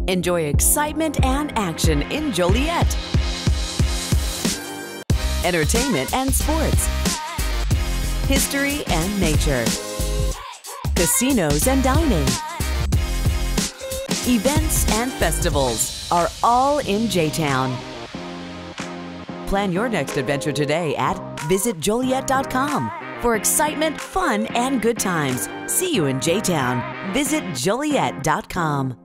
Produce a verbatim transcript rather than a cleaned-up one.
Enjoy excitement and action in Joliet. Entertainment and sports. History and nature. Casinos and dining. Events and festivals are all in J-Town. Plan your next adventure today at visit Joliet dot com for excitement, fun, and good times. See you in J-Town. Visit Joliet dot com.